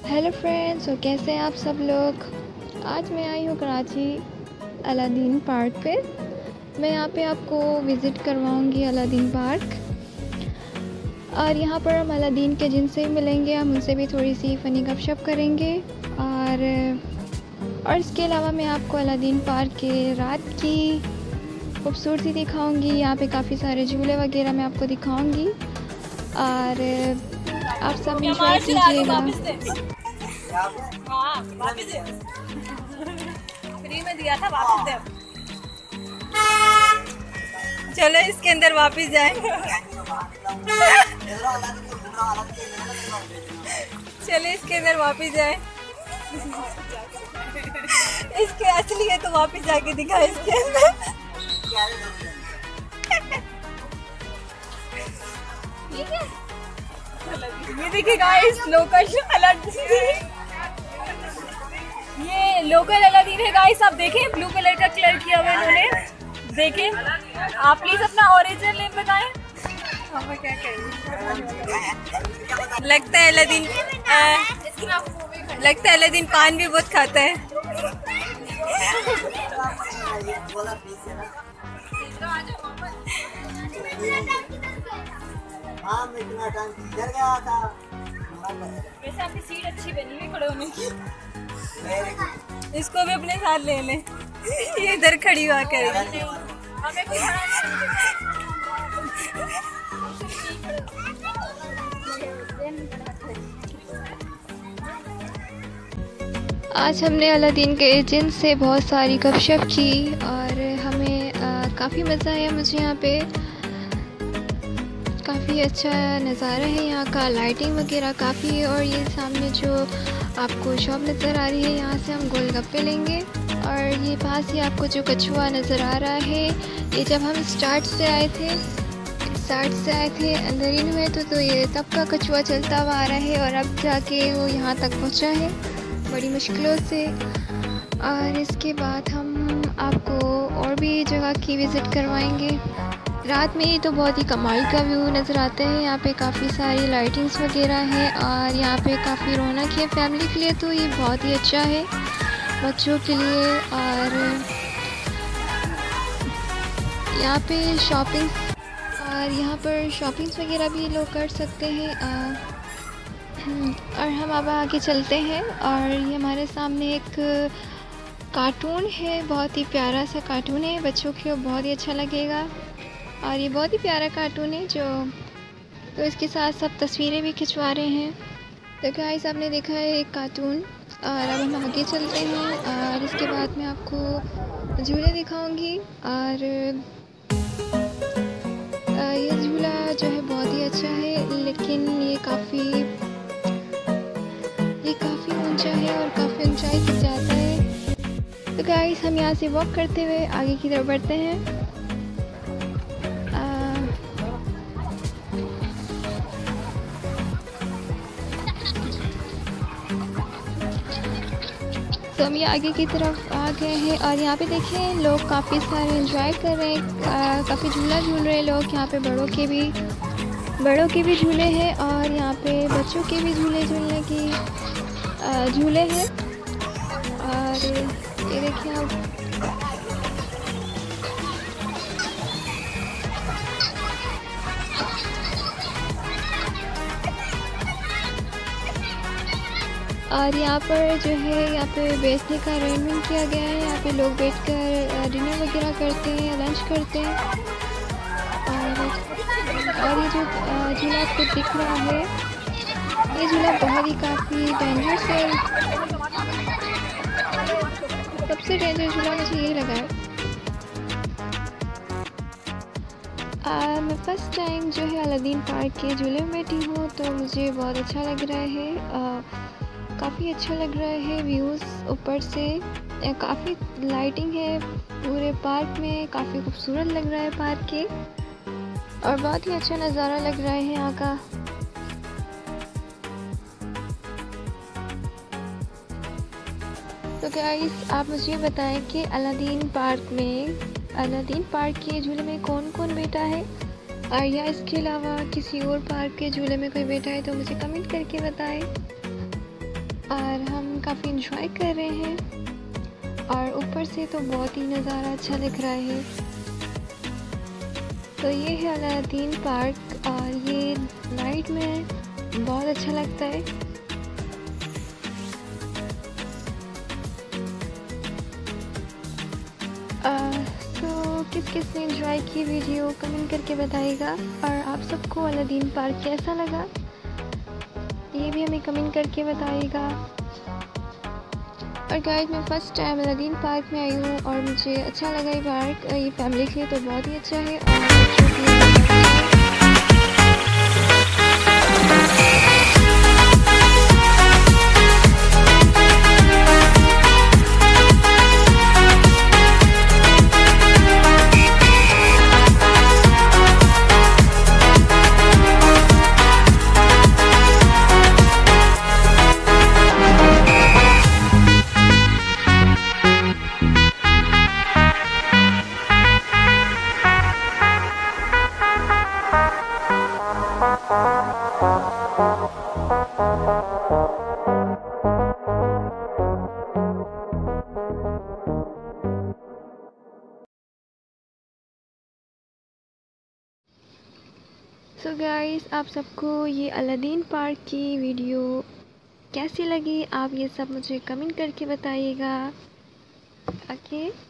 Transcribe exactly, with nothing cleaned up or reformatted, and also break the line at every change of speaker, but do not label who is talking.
Hello friends, और कैसे हैं आप सब लोग। आज मैं आई हूँ कराची अलादीन पार्क पे। मैं यहाँ पे आपको विज़िट करवाऊँगी अलादीन पार्क, और यहाँ पर हम अलादीन के जिनसे भी मिलेंगे, हम उनसे भी थोड़ी सी फ़नी गपशप करेंगे। और और इसके अलावा मैं आपको अलादीन पार्क के रात की खूबसूरती दिखाऊँगी। यहाँ पे काफ़ी सारे झूले वगैरह मैं आपको दिखाऊँगी, और आप सब इंजॉय कीजिएगा।
हाँ, वापस दे। फ्री में दिया था, वापस दे। चलो इसके अंदर वापस जाए। चलो इसके अंदर वापस जाए। इसके असली है तो वापस जाके दिखा इसके अंदर। ठीक है, ये देखिए गाइस, लोकल अलादीन, ये लोकल अलादीन है गाइस। आप देखें, ब्लू कलर का कलर किया हुआ है इन्होंने। देखें, आप प्लीज अपना ओरिजिनल नेम बताएं। हम क्या करें, लगता है अलादीन लगता है अलादीन पान भी बहुत खाता है।
हाँ, मैं इतना टाइम किधर गया था।
वैसे आपकी सीट अच्छी बनी हुई खड़े होने की। इसको भी अपने साथ ले लें, ये इधर खड़ी हुआ करेगी।
आज हमने अलादीन के एजेंट से बहुत सारी गपशप की, और हमें काफ़ी मज़ा आया। मुझे यहाँ पे काफ़ी अच्छा नज़ारा है यहाँ का, लाइटिंग वगैरह काफ़ी है। और ये सामने जो आपको शॉप नज़र आ रही है, यहाँ से हम गोलगप्पे लेंगे। और ये पास ही आपको जो कछुआ नज़र आ रहा है, ये जब हम स्टार्ट से आए थे स्टार्ट से आए थे अंदर इन हुए तो, तो ये तब का कछुआ चलता हुआ आ रहा है, और अब जाके वो यहाँ तक पहुँचा है बड़ी मुश्किलों से। और इसके बाद हम आपको और भी जगह की विज़िट करवाएंगे। रात में ही तो बहुत ही कमाल का व्यू नज़र आता है। यहाँ पे काफ़ी सारी लाइटिंग्स वगैरह है, और यहाँ पे काफ़ी रौनक है। फैमिली के लिए तो ये बहुत ही अच्छा है, बच्चों के लिए। और यहाँ पे शॉपिंग और यहाँ पर शॉपिंग्स वगैरह भी लोग कर सकते हैं। और हम अब आगे चलते हैं, और ये हमारे सामने एक कार्टून है, बहुत ही प्यारा सा कार्टून है, बच्चों को बहुत ही अच्छा लगेगा। और ये बहुत ही प्यारा कार्टून है जो तो इसके साथ सब तस्वीरें भी खिंचवा रहे हैं। तो गाइस, आपने देखा है एक कार्टून, और अब हम आगे चलते हैं, और इसके बाद मैं आपको झूले दिखाऊंगी। और ये झूला जो है बहुत ही अच्छा है, लेकिन ये काफ़ी ये काफ़ी ऊंचा है और काफ़ी ऊंचाई तक जाता है। तो गाइस, हम यहाँ से वॉक करते हुए आगे की तरफ बढ़ते हैं। तो हम ये आगे की तरफ आ गए हैं, और यहाँ पे देखें लोग काफ़ी सारे एंजॉय कर रहे हैं, काफ़ी झूला झूल रहे हैं लोग। यहाँ पे बड़ों के भी बड़ों के भी झूले हैं, और यहाँ पे बच्चों के भी झूले झूलने की झूले हैं। और ये देखिए आप, और यहाँ पर जो है यहाँ पे बैठने का अरेंजमेंट किया गया है। यहाँ पे लोग बैठकर डिनर वगैरह करते हैं, लंच करते हैं। और और ये जो झूला आपको दिख रहा है, ये झूला बहुत ही काफ़ी डेंजरस है। सबसे डेंजरस झूला मुझे यही लगा है। आ, मैं फर्स्ट टाइम जो है अलादीन पार्क के झूले में बैठी हूँ, तो मुझे बहुत अच्छा लग रहा है। काफ़ी अच्छा लग रहा है, व्यूज़ ऊपर से काफ़ी लाइटिंग है पूरे पार्क में, काफ़ी खूबसूरत लग रहा है पार्क के, और बहुत ही अच्छा नज़ारा लग रहा है यहाँ का। तो गाइस, आप मुझे बताएं कि अलादीन पार्क में अलादीन पार्क के झूले में कौन कौन बैठा है, और या इसके अलावा किसी और पार्क के झूले में कोई बैठा है तो मुझे कमेंट करके बताएं। और हम काफ़ी इंजॉय कर रहे हैं और ऊपर से तो बहुत ही नज़ारा अच्छा लग रहा है। तो ये है अलादीन पार्क और ये नाइट में बहुत अच्छा लगता है। तो किस किस ने एंजॉय की वीडियो कमेंट करके बताइएगा, और आप सबको अलादीन पार्क कैसा लगा ये भी हमें कमेंट करके बताइएगा। और गाइस मैं फ़र्स्ट टाइम अलादीन पार्क में आई हूँ और मुझे अच्छा लगा ये पार्क। ये फैमिली के लिए तो बहुत ही अच्छा है और बच्चों के लिए बहुत अच्छा है। सो so गाइस आप सबको ये अलादीन पार्क की वीडियो कैसी लगी आप ये सब मुझे कमेंट करके बताइएगा। Okay okay?